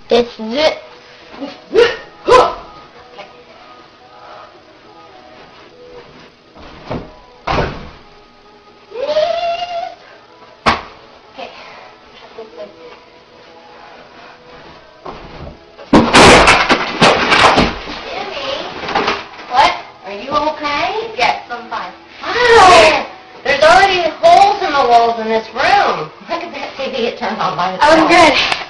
This is it. There's already holes in the walls in this room. Look at that TV, it turned on by itself. Oh, good.